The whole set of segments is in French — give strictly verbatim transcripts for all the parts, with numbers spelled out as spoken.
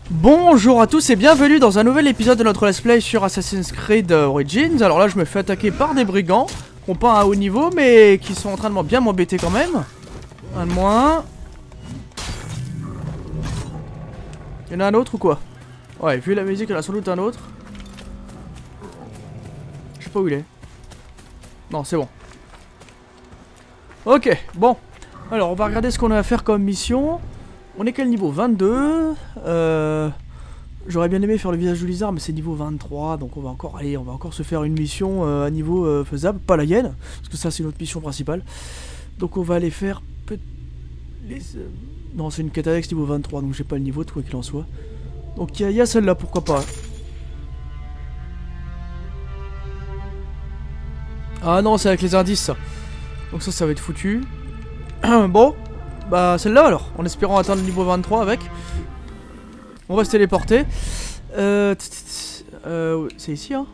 Bonjour à tous et bienvenue dans un nouvel épisode de notre let's play sur Assassin's Creed Origins. Alors là je me fais attaquer par des brigands qui n'ont pas un haut niveau mais qui sont en train de bien m'embêter quand même. Un de moins. Il y en a un autre ou quoi? Ouais, vu la musique il y en a sans doute un autre. Je sais pas où il est. Non, c'est bon. Ok, bon. Alors on va regarder ce qu'on a à faire comme mission. On est quel niveau? vingt-deux. euh, J'aurais bien aimé faire le visage du lézard, mais c'est niveau vingt-trois. Donc on va encore aller, on va encore se faire une mission euh, à niveau euh, faisable. Pas la hyène, parce que ça c'est notre mission principale. Donc on va aller faire... Les, euh... Non, c'est une Catadex niveau vingt-trois, donc j'ai pas le niveau de quoi qu'il en soit. Donc il y a, y a celle-là, pourquoi pas. Ah non, c'est avec les indices ça. Donc ça, ça va être foutu. Bon. Bah celle-là alors, en espérant atteindre le niveau vingt-trois avec. On va se téléporter. Euh, euh, c'est ici hein.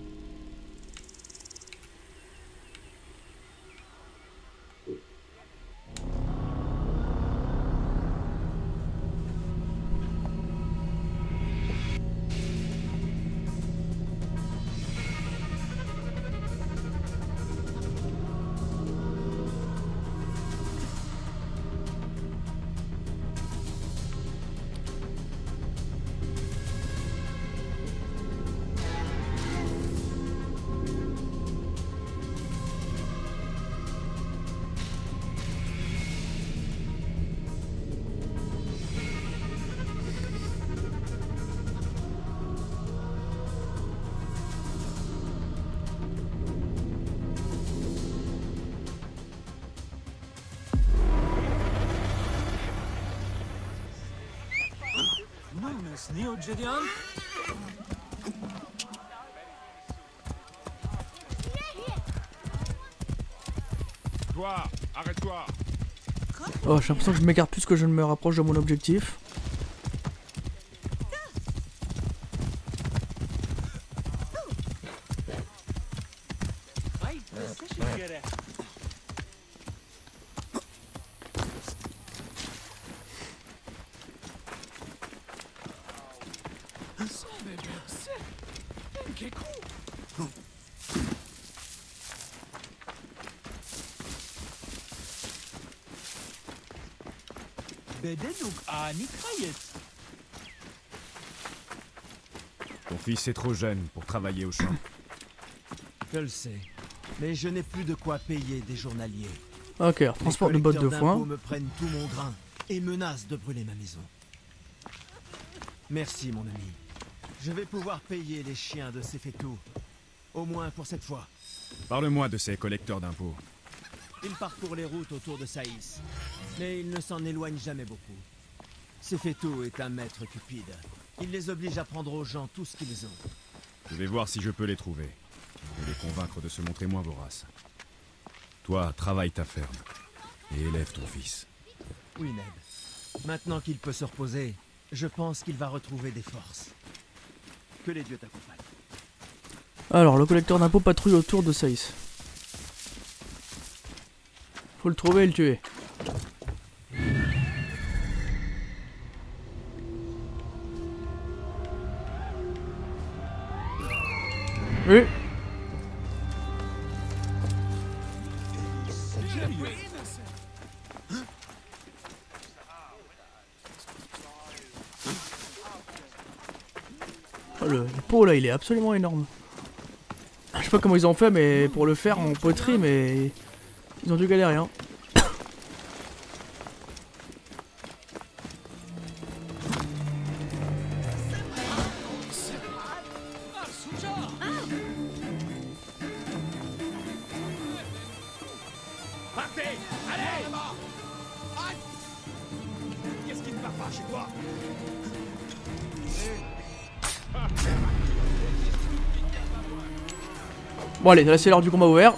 Toi, arrête-toi. Oh, j'ai l'impression que je m'écarte plus que je ne me rapproche de mon objectif. Ton fils est trop jeune pour travailler au champ. Je le sais, mais je n'ai plus de quoi payer des journaliers. Ok, alors transport de bottes de foin. Les me prennent tout mon grain et menacent de brûler ma maison. Merci mon ami. Je vais pouvoir payer les chiens de Sefetou. Au moins pour cette fois. Parle-moi de ces collecteurs d'impôts. Ils parcourent les routes autour de Saïs, mais ils ne s'en éloignent jamais beaucoup. Sefetou est un maître cupide. Il les oblige à prendre aux gens tout ce qu'ils ont. Je vais voir si je peux les trouver. Et les convaincre de se montrer moins voraces. Toi, travaille ta ferme. Et élève ton fils. Oui, Ned. Maintenant qu'il peut se reposer, je pense qu'il va retrouver des forces. Que les dieux t'accompagnent. Alors, le collecteur d'impôts patrouille autour de Saïs. Faut le trouver et le tuer. Oui. Oh, le, le pot là il est absolument énorme. Je sais pas comment ils ont fait mais pour le faire en poterie mais ils ont dû galérer hein. Bon allez, là c'est l'heure du combat ouvert.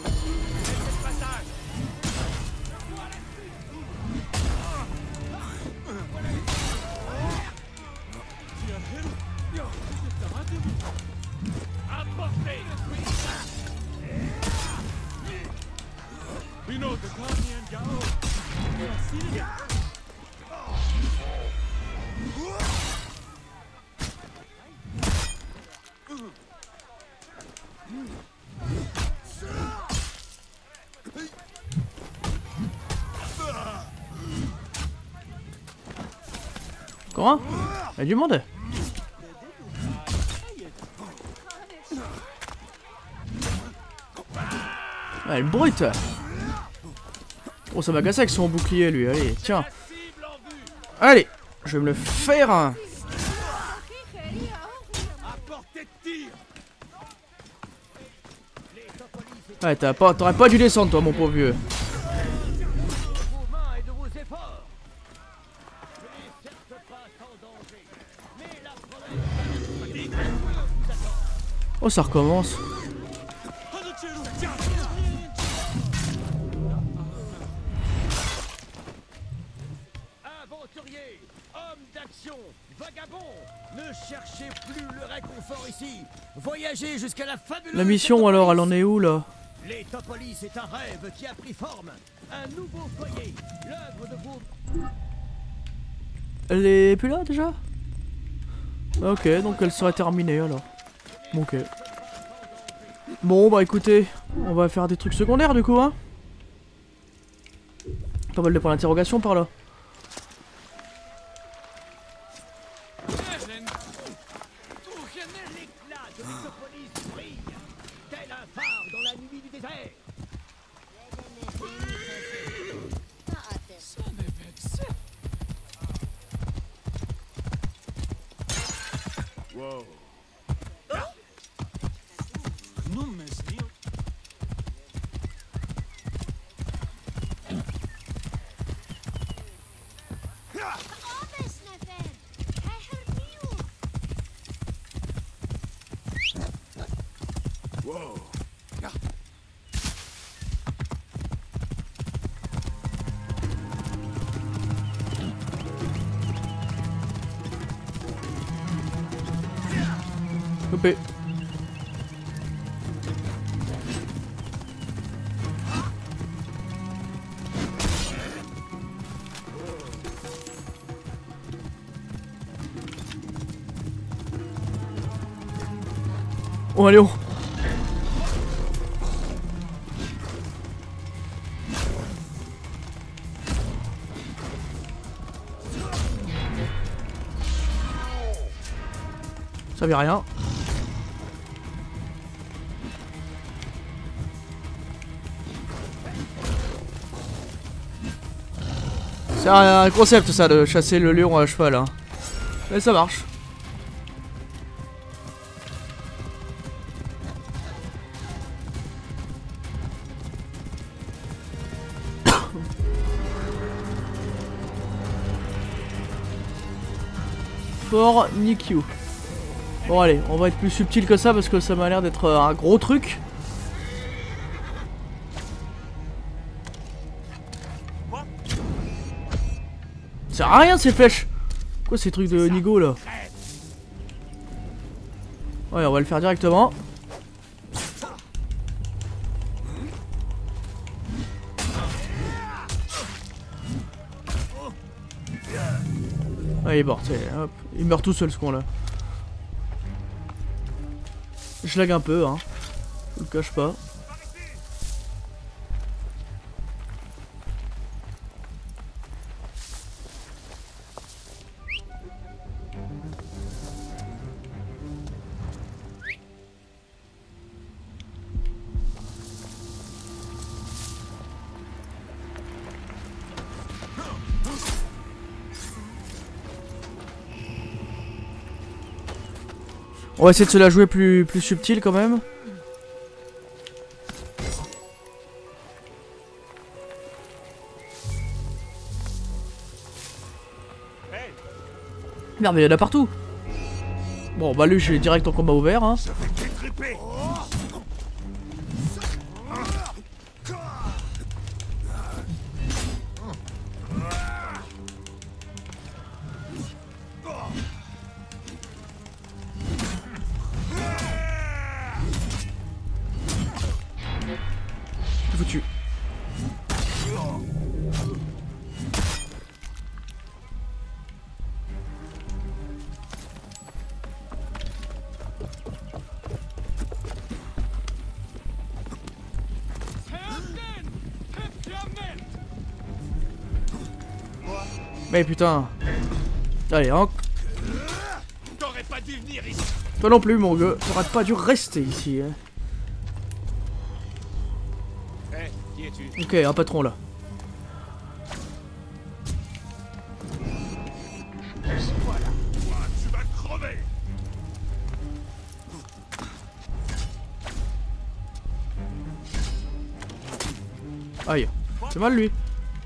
Attention, hein. Il y a du monde. Ah, elle brute. Oh, ça m'a cassé avec son bouclier, lui. Allez, tiens. Allez, je vais me le faire. Ouais, t'aurais pas, t'aurais pas dû descendre, toi, mon pauvre vieux. Oh, ça recommence. Aventurier, homme d'action, vagabond, ne cherchez plus le réconfort ici. Voyagez jusqu'à la fabuleuse. La mission alors, elle en est où là? L'Etopolis est un rêve qui a pris forme. Un nouveau foyer, l'œuvre de vos... Elle est plus là déjà? Ok, donc elle serait terminée alors. Ok. Bon bah écoutez, on va faire des trucs secondaires du coup hein. Pas mal de points d'interrogation par là. L'éclat de l'Etopolis brille, tel un phare dans la nuit du désert. Wow. Wow. Coupé. Oh allez oh. Ça veut rien. C'est un concept ça de chasser le lion à cheval hein. Mais ça marche. Fort Nikyu. Bon allez, on va être plus subtil que ça parce que ça m'a l'air d'être un gros truc. Ça sert à rien ces flèches. Quoi ces trucs de Nigo là? Ouais, on va le faire directement. Allez bon, hop, il meurt tout seul ce con là. Je lag un peu hein, je le cache pas. On va essayer de se la jouer plus, plus subtil quand même. Merde mais il y en a partout. Bon bah lui je suis direct en combat ouvert hein. Foutu. Mais putain. Allez, en dû venir ici. Toi non plus, mon gars. T'aurais pas dû rester ici. Hein. Hey, qui es-tu? Ok, un patron là. Voilà. Tu vas crever. Aïe. C'est mal lui.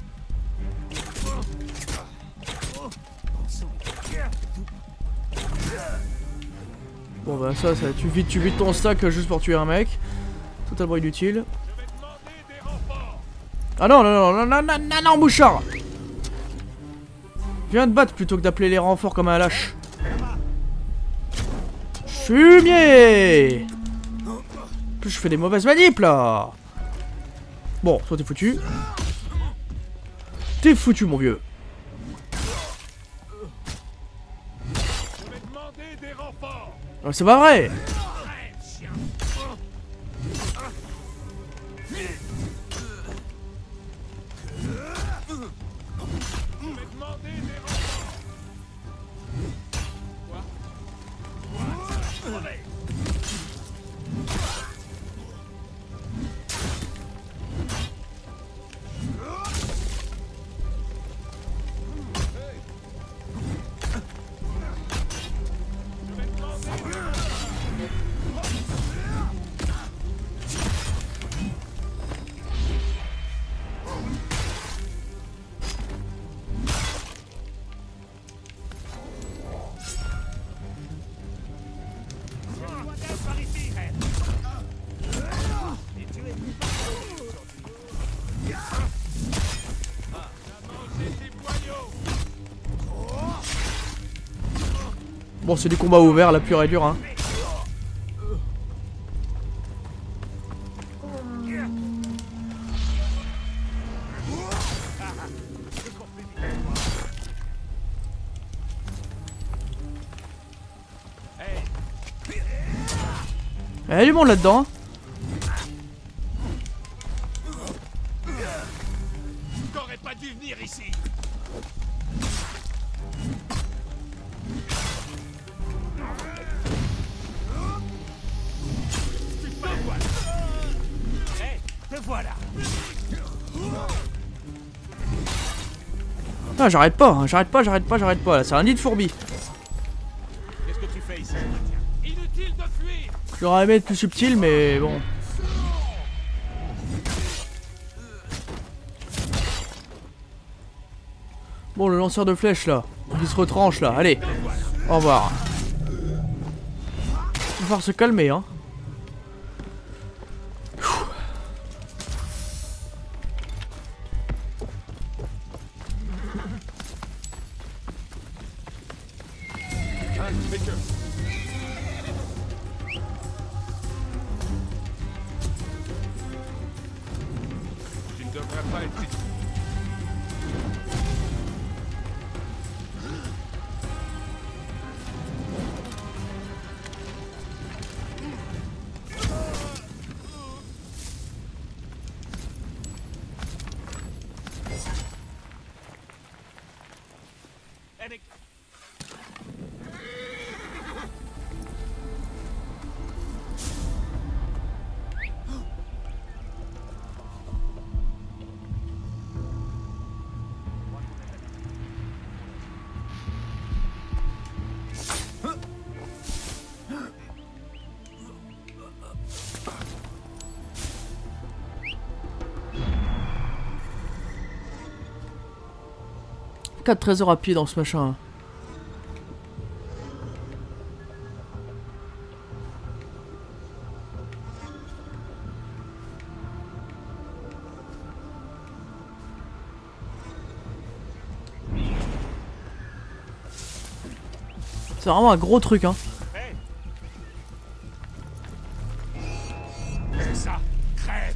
Bon bah ça, ça tu vides, tu vides ton stack juste pour tuer un mec. Totalement inutile. Ah non, non, non, non, non, non, non, mouchard. Viens te battre plutôt que d'appeler les renforts comme un lâche. Fumier. En plus je fais des mauvaises manips là. Bon, toi t'es foutu. T'es foutu mon vieux. Oh, c'est pas vrai. Bon, c'est du combat ouvert, la pure et dure, hein. Il y a du monde là-dedans. T'aurais pas dû venir ici. Hey, te voilà. Ah, j'arrête pas, hein, j'arrête pas, j'arrête pas, j'arrête pas. Là, c'est un nid de fourbi. Qu'est-ce que tu fais ici? Inutile de fuir. J'aurais aimé être plus subtil, mais bon. Bon, le lanceur de flèches là, il se retranche là. Allez, au revoir. Il va falloir se calmer, hein. Tu ne devrais pas être ici. quatre trésors à pied dans ce machin. C'est vraiment un gros truc, hein. Hey. C'est ça. Crève.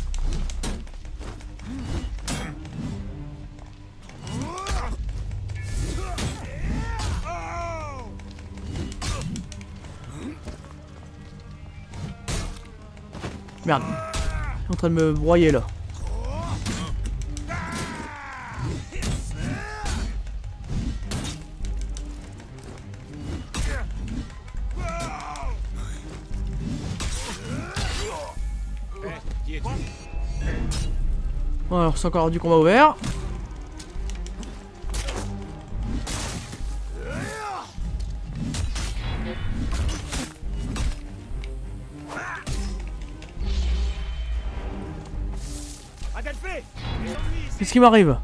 Merde. Il est en train de me broyer là. Alors c'est encore du combat ouvert. Qu'est-ce qui m'arrive?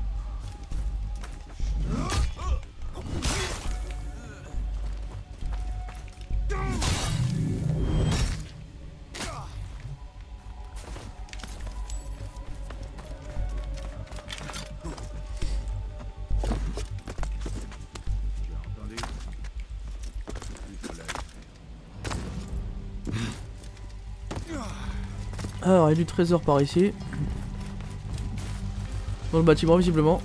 Alors il y a du trésor par ici. Dans le bâtiment visiblement.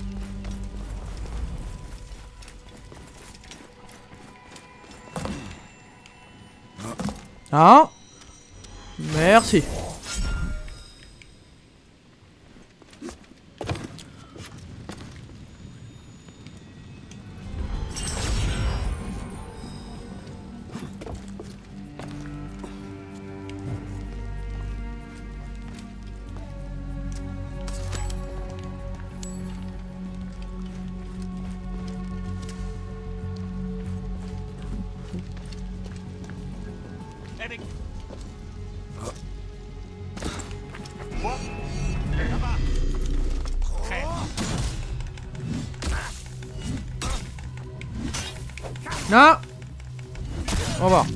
Ah, merci. Ah, au revoir.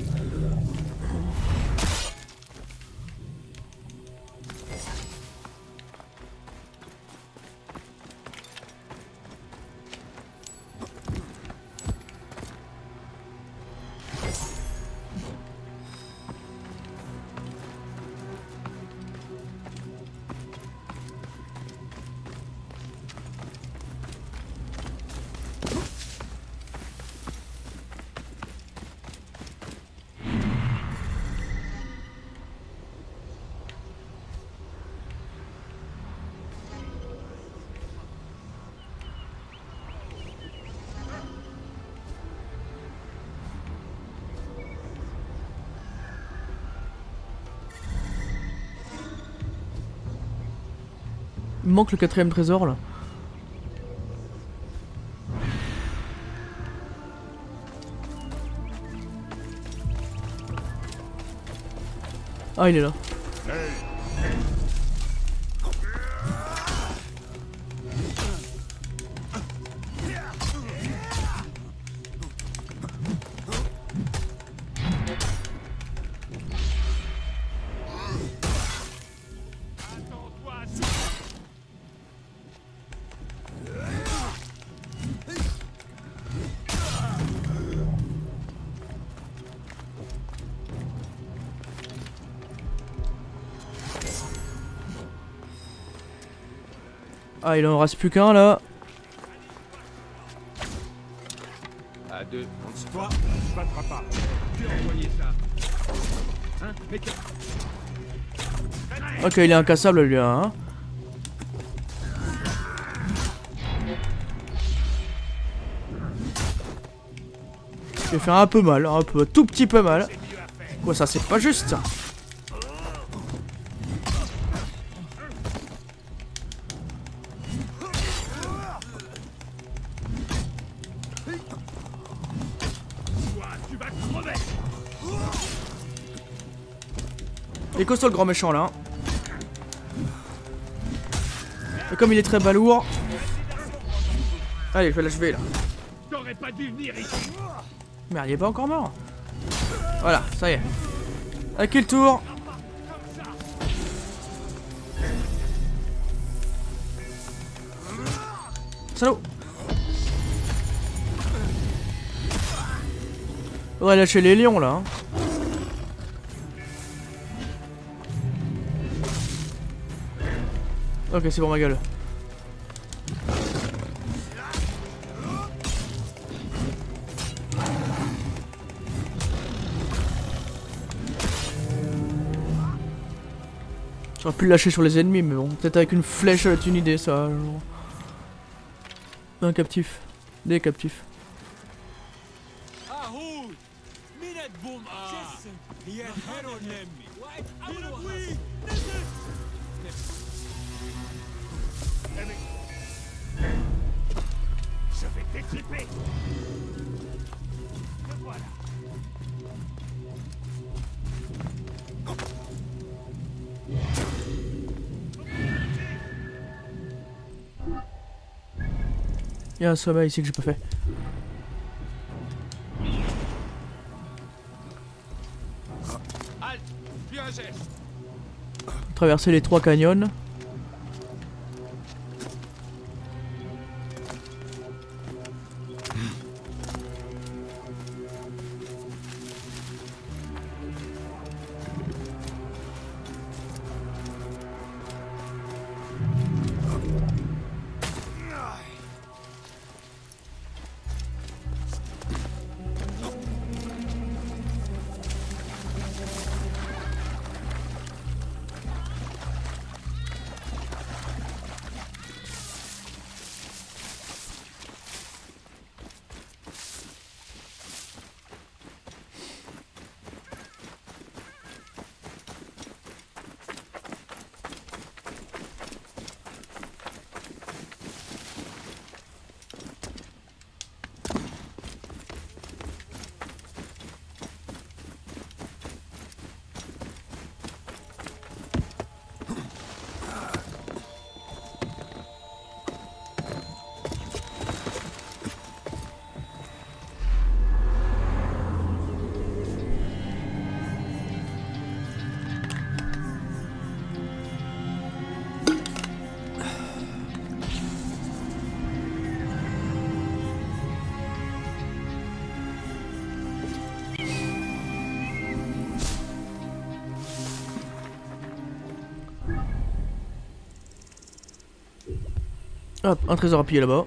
Il me manque le quatrième trésor là. Ah, il est là. Ah, il en reste plus qu'un là. À deux. Toi, tu battras pas. Tu as envoyé ça. Hein? Mais ok, il est incassable lui hein. Je vais faire un peu mal, un peu, tout petit peu mal. Quoi ça, c'est pas juste ça. Il est costaud le grand méchant là. Et comme il est très balourd. Allez, je vais l'achever là. t'aurais pas dû venir ici. Merde, il est pas encore mort. Voilà, ça y est. À qui le tour? Salaud. Faudrait lâcher les lions là. Hein. Ok, c'est bon ma gueule. J'aurais pu le lâcher sur les ennemis, mais bon, peut-être avec une flèche, c'est une idée ça. Genre. Un captif. Des captifs. Je vais t'étriper. Me voilà. Il y a un sommet ici que j'ai pas fait. Halte. Puis un geste. Traverser les trois canyons. Hop, un trésor à piller là-bas.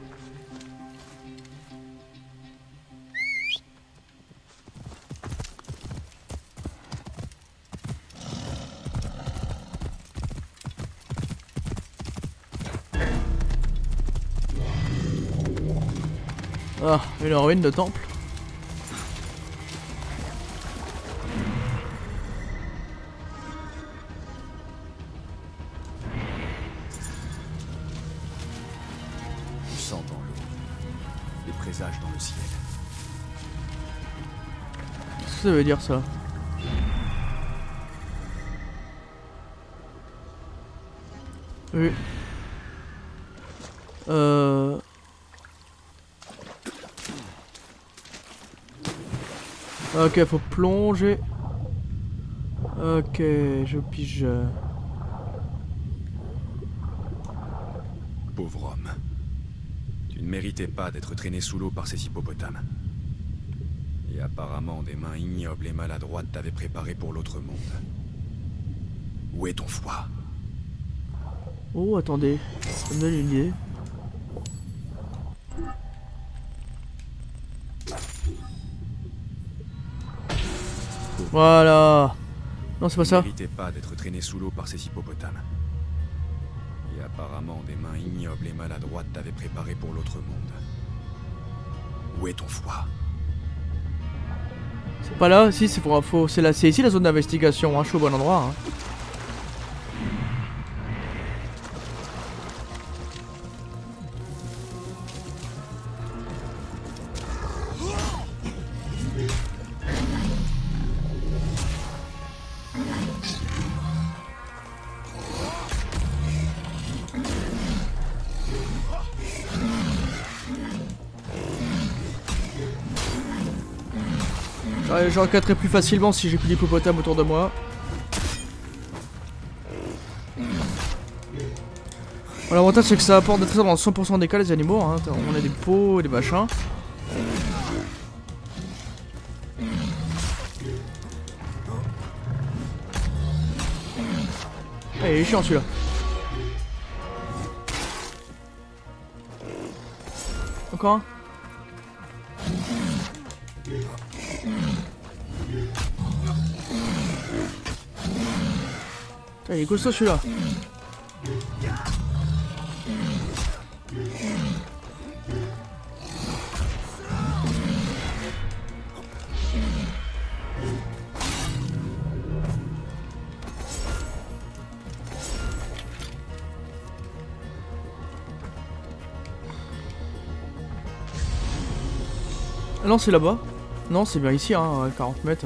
Ah, une ruine de temple. Du sang dans l'eau. Des présages dans le ciel. Qu'est-ce que ça veut dire ça? Oui. Euh... Ok, faut plonger. Ok, je pige. Pauvre homme. Tu ne méritais pas d'être traîné sous l'eau par ces hippopotames. Et apparemment, des mains ignobles et maladroites t'avaient préparé pour l'autre monde. Où est ton foie? Oh, attendez. Ça me donne une idée. Voilà. Non, c'est pas ça. Tu ne méritais pas d'être traîné sous l'eau par ces hippopotames. Et apparemment, des mains ignobles et maladroites t'avaient préparé pour l'autre monde. Où est ton foie? C'est pas là. Si, c'est pour info. C'est là. C'est ici la zone d'investigation. Hein. Je suis au bon endroit. Hein. J'enquêterai plus facilement si j'ai plus d'hippopotames autour de moi. Bon, l'avantage c'est que ça apporte des trésors dans cent pour cent des cas les animaux. Hein. On a des pots et des machins. Ah, il est chiant celui-là. Encore un. Il est costaud celui-là. Non, c'est là-bas. Non, c'est bien ici, hein, quarante mètres.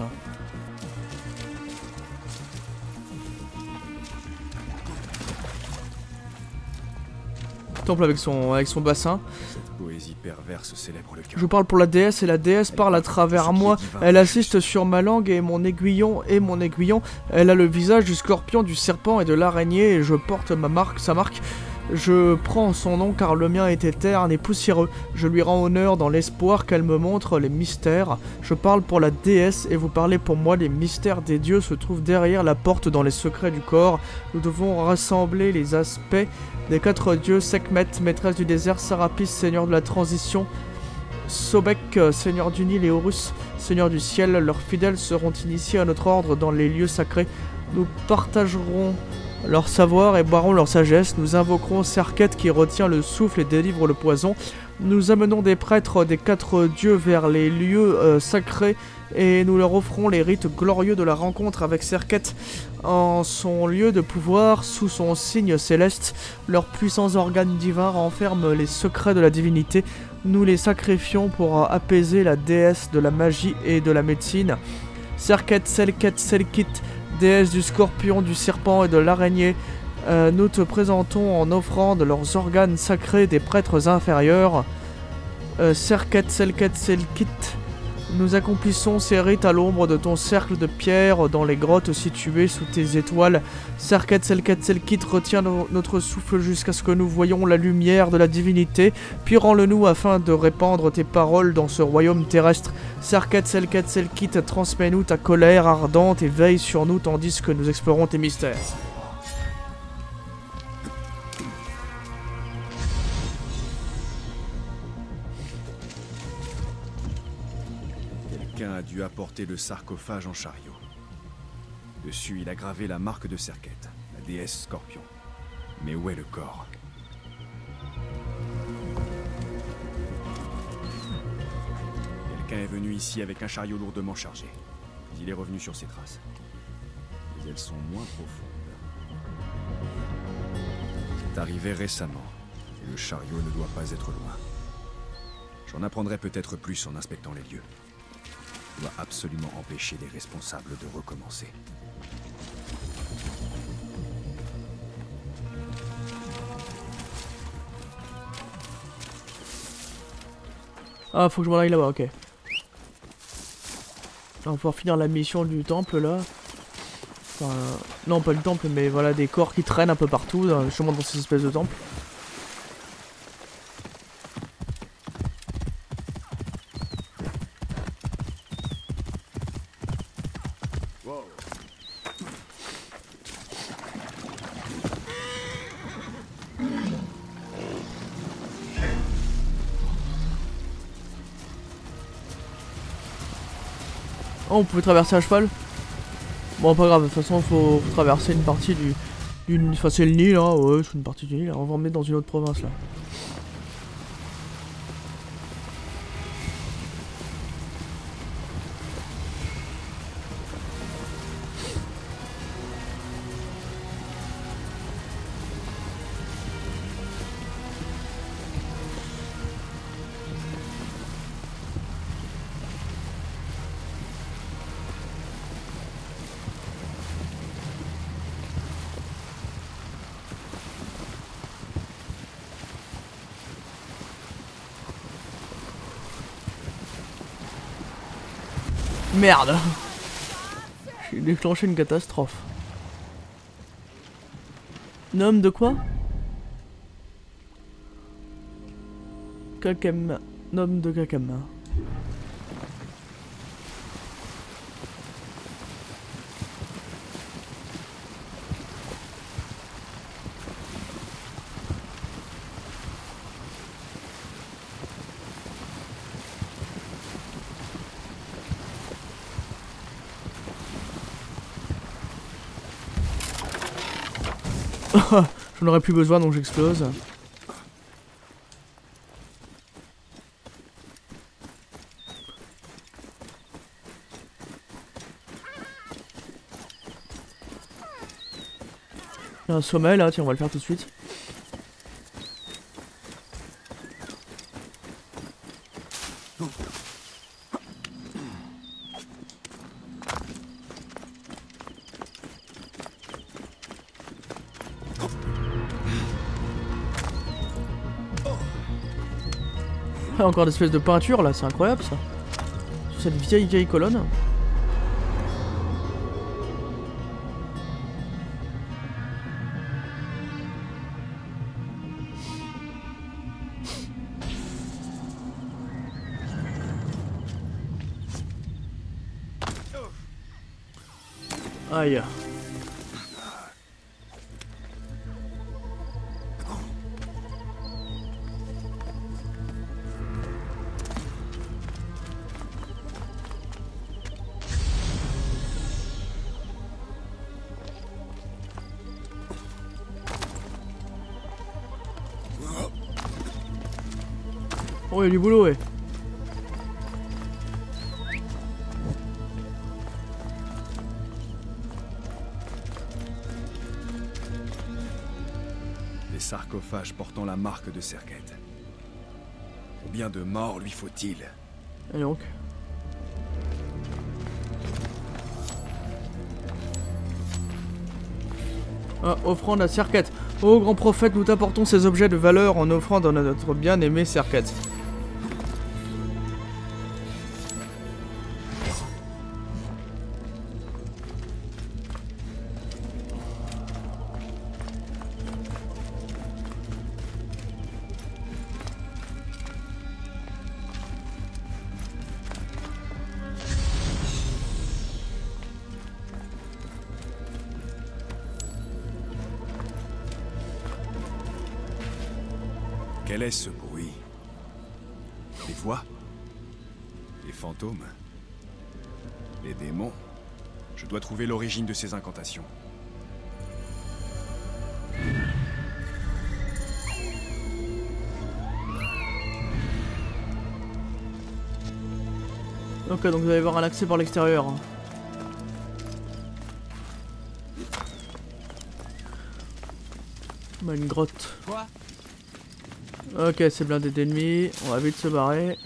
Temple avec son, avec son bassin. Cette poésie perverse célèbre le chaos. Je parle pour la déesse et la déesse parle à travers moi. Elle assiste sur ma langue et mon aiguillon et mon aiguillon. Elle a le visage du scorpion, du serpent et de l'araignée et je porte ma marque, sa marque. Je prends son nom car le mien est terne et poussiéreux. Je lui rends honneur dans l'espoir qu'elle me montre les mystères. Je parle pour la déesse et vous parlez pour moi. Les mystères des dieux se trouvent derrière la porte dans les secrets du corps. Nous devons rassembler les aspects des quatre dieux. Sekhmet, maîtresse du désert. Sarapis, seigneur de la transition. Sobek, seigneur du Nil et Horus, seigneur du ciel. Leurs fidèles seront initiés à notre ordre dans les lieux sacrés. Nous partagerons leur savoir et boirons leur sagesse. Nous invoquerons Serket qui retient le souffle et délivre le poison. Nous amenons des prêtres des quatre dieux vers les lieux euh, sacrés et nous leur offrons les rites glorieux de la rencontre avec Serket en son lieu de pouvoir, sous son signe céleste. Leurs puissants organes divins renferment les secrets de la divinité. Nous les sacrifions pour apaiser la déesse de la magie et de la médecine. Serket, Selket, Selkit, déesse du scorpion, du serpent et de l'araignée, euh, nous te présentons en offrande leurs organes sacrés des prêtres inférieurs. Euh, Serket, Selket, Selkit, nous accomplissons ces rites à l'ombre de ton cercle de pierre dans les grottes situées sous tes étoiles. Serket, Selket, Selkit, retiens no notre souffle jusqu'à ce que nous voyions la lumière de la divinité, puis rends-le-nous afin de répandre tes paroles dans ce royaume terrestre. Serket, Selket, Selkit, transmets-nous ta colère ardente et veille sur nous tandis que nous explorons tes mystères. Quelqu'un a dû apporter le sarcophage en chariot. Dessus, il a gravé la marque de Serket, la déesse Scorpion. Mais où est le corps? Quelqu'un est venu ici avec un chariot lourdement chargé. Il est revenu sur ses traces. Mais elles sont moins profondes. C'est arrivé récemment, et le chariot ne doit pas être loin. J'en apprendrai peut-être plus en inspectant les lieux. On doit absolument empêcher les responsables de recommencer. Ah, faut que je m'en aille là-bas, ok. On va pouvoir finir la mission du temple là. Enfin, euh, non, pas du temple, mais voilà, des corps qui traînent un peu partout, dans, justement dans ces espèces de temples. Oh, on pouvait traverser à cheval. Bon, pas grave, de toute façon, faut, faut traverser une partie du... d'une... Enfin, c'est le Nil, hein, ouais, c'est une partie du Nil. On va emmener dans une autre province, là. Merde! J'ai déclenché une catastrophe. Nom de quoi? Kakem. Nom de Kakem. J'en aurais plus besoin donc j'explose. Il y a un sommet là, tiens on va le faire tout de suite. Ah, encore des espèces de peinture là, c'est incroyable ça. Sur cette vieille vieille colonne. Aïe. Oh, il y a du boulot, ouais. Des sarcophages portant la marque de Serket. Combien de morts lui faut-il? Et donc ah, offrande à Serket. Ô grand prophète, nous t'apportons ces objets de valeur en offrande à notre bien-aimé Serket. Quel est ce bruit? Des voix? Des fantômes? Des démons? Je dois trouver l'origine de ces incantations. Ok, donc vous allez avoir un accès par l'extérieur. On a une grotte. Quoi? Ok, c'est blindé d'ennemis. On va vite se barrer.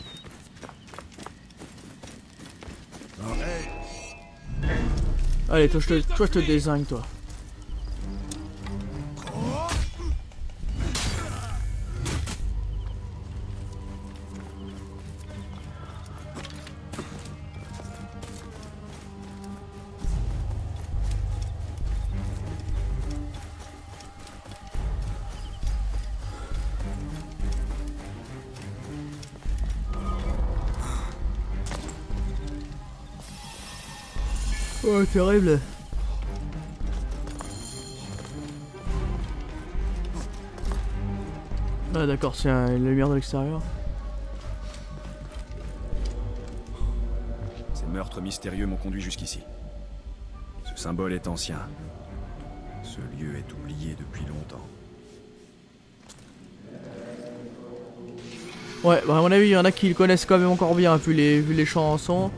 Allez, toi je te, toi, je te dézingue, toi. Oh, terrible. Ah d'accord, c'est un, une lumière de l'extérieur. Ces meurtres mystérieux m'ont conduit jusqu'ici. Ce symbole est ancien. Ce lieu est oublié depuis longtemps. Ouais, bah à mon avis, il y en a qui le connaissent quand même encore bien, vu les, vu les chansons.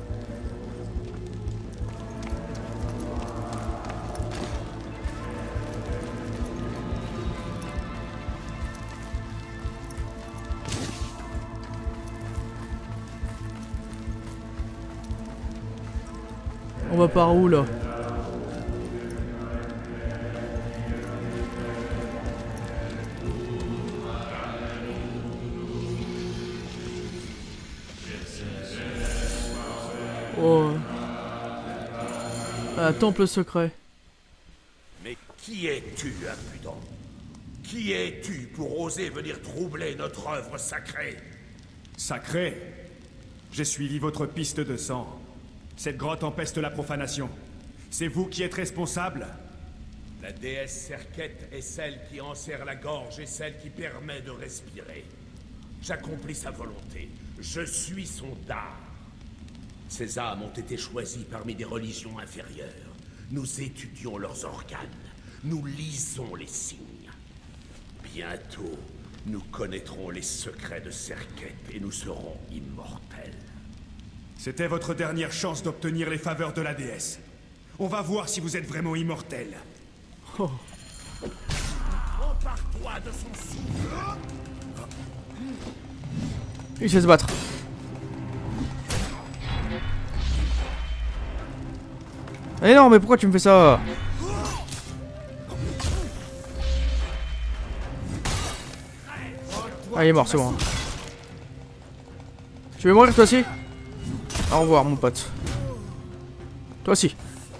On va par où là? Oh. Un temple secret. Mais qui es-tu, impudent? Qui es-tu pour oser venir troubler notre œuvre sacrée? Sacré? J'ai suivi votre piste de sang. Cette grotte empeste la profanation. C'est vous qui êtes responsable? La déesse Serket est celle qui enserre la gorge et celle qui permet de respirer. J'accomplis sa volonté. Je suis son dard. Ces âmes ont été choisies parmi des religions inférieures. Nous étudions leurs organes. Nous lisons les signes. Bientôt, nous connaîtrons les secrets de Serket et nous serons immortels. C'était votre dernière chance d'obtenir les faveurs de la déesse. On va voir si vous êtes vraiment immortel. Oh. Empare-toi de son souffle. Il sait se battre. Eh non, mais pourquoi tu me fais ça? Ah, il est mort, c'est bon. Tu veux mourir toi aussi? Au revoir mon pote. Toi aussi.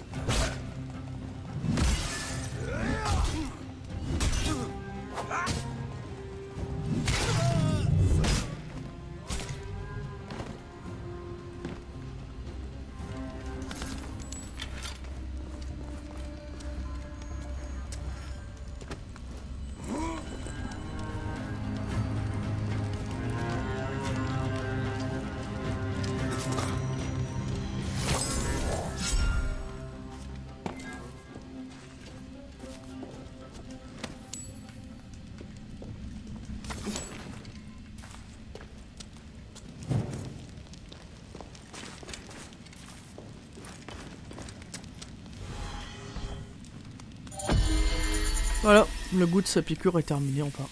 Voilà, le goût de sa piqûre est terminé enfin.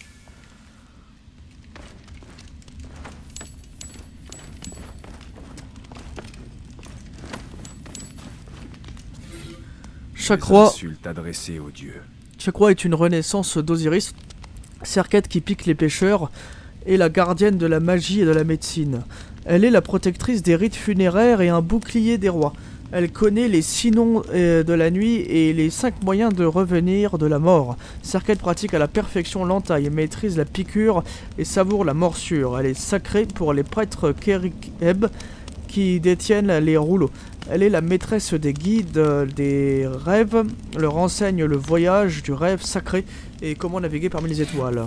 Chaque roi... insultes adressées aux dieux. Chaque roi est une renaissance d'Osiris, Serket qui pique les pêcheurs, est la gardienne de la magie et de la médecine. Elle est la protectrice des rites funéraires et un bouclier des rois. Elle connaît les six noms euh, de la nuit et les cinq moyens de revenir de la mort. Serket pratique à la perfection l'entaille, maîtrise la piqûre et savoure la morsure. Elle est sacrée pour les prêtres Kerikeb qui détiennent les rouleaux. Elle est la maîtresse des guides euh, des rêves, leur enseigne le voyage du rêve sacré et comment naviguer parmi les étoiles.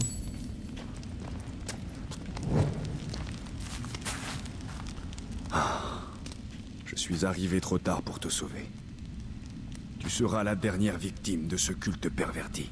Je suis arrivé trop tard pour te sauver. Tu seras la dernière victime de ce culte perverti.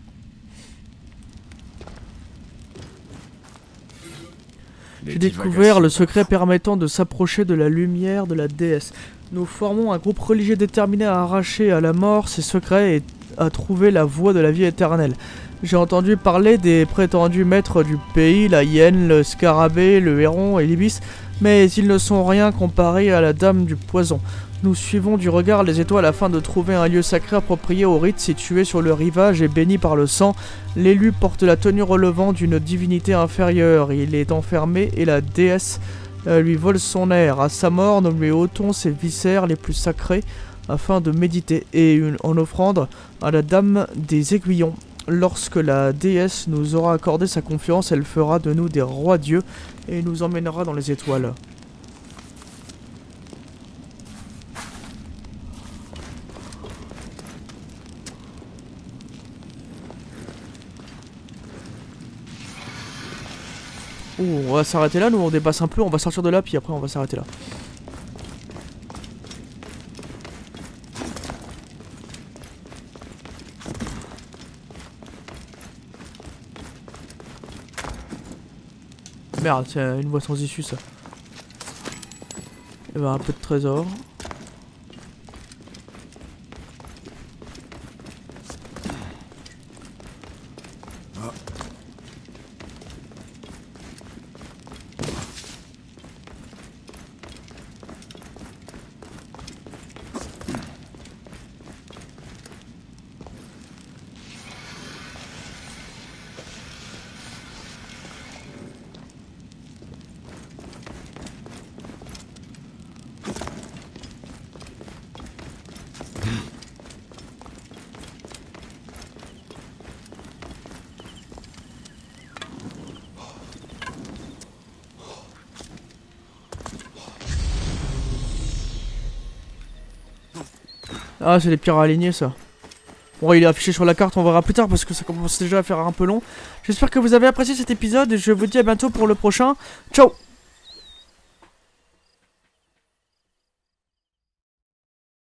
J'ai découvert le secret permettant de s'approcher de la lumière de la déesse. Nous formons un groupe religieux déterminé à arracher à la mort ces secrets et à trouver la voie de la vie éternelle. J'ai entendu parler des prétendus maîtres du pays, la hyène, le scarabée, le héron et l'ibis, mais ils ne sont rien comparés à la dame du poison. Nous suivons du regard les étoiles afin de trouver un lieu sacré approprié au rite situé sur le rivage et béni par le sang. L'élu porte la tenue relevant d'une divinité inférieure. Il est enfermé et la déesse euh, lui vole son air. À sa mort, nous lui ôtons ses viscères les plus sacrés afin de méditer et une, en offrande à la dame des aiguillons. Lorsque la déesse nous aura accordé sa confiance, elle fera de nous des rois dieux et nous emmènera dans les étoiles. Ouh, on va s'arrêter là, nous on dépasse un peu, on va sortir de là puis après on va s'arrêter là. Merde, c'est une voie sans issue ça. Il y avait un peu de trésor. Ah, c'est les pierres alignées ça. Bon, il est affiché sur la carte, on verra plus tard parce que ça commence déjà à faire un peu long. J'espère que vous avez apprécié cet épisode et je vous dis à bientôt pour le prochain. Ciao!